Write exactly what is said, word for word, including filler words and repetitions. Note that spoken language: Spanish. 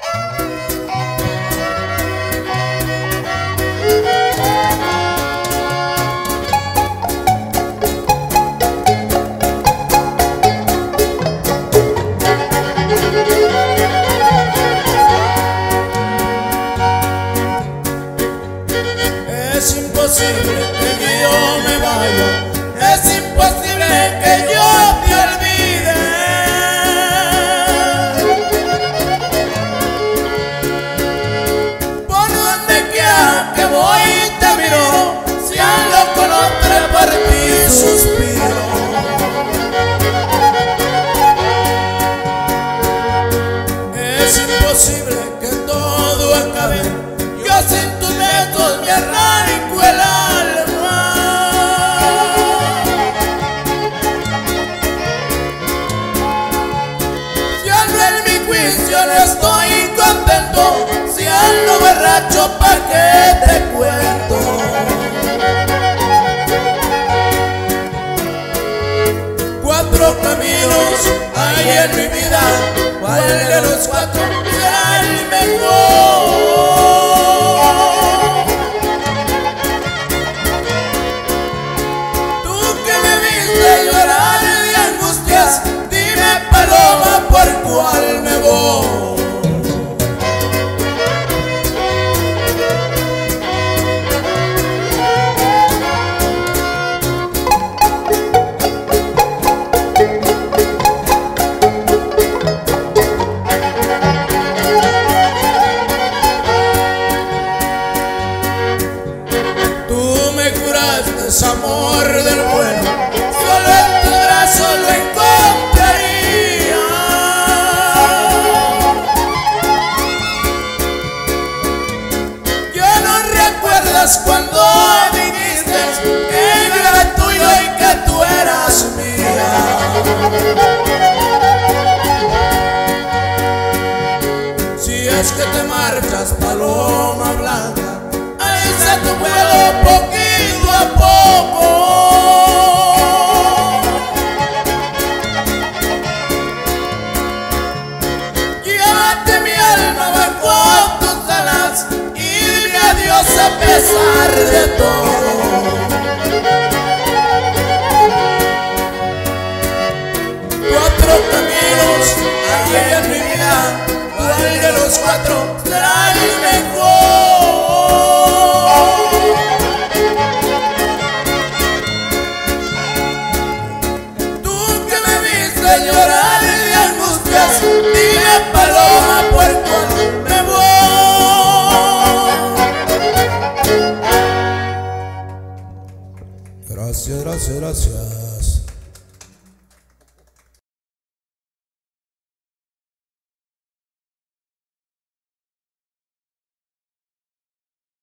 Es imposible que yo me vaya, es imposible que yo te olvide. Por donde quiera que voy te miro, si ando con otra por ti suspiro. Es imposible que todo acabe, yo sin tus besos me arranco el alma. Si ando en mi juicio no estoy contento, si ando borracho pa' qué te cuento. Cuatro caminos hay en mi vida, ¿cuál de los cuatro será el mejor? Dime, paloma, ¿por cuál me voy? Tú me curaste amor del bueno, solo en tu brazo lo encontraría. Ya no recuerdas cuando dijiste que yo era tuyo y que tú eras mía. Si es que te marchas, paloma blanca, alza tu vuelo poquito a poco. A pesar de todo, cuatro caminos hay en mi vida, ¿cuál de los cuatro será el mejor? Tú que me viste llorar de angustias, dime, paloma, ¿por cuál me voy? Gracias, gracias, gracias.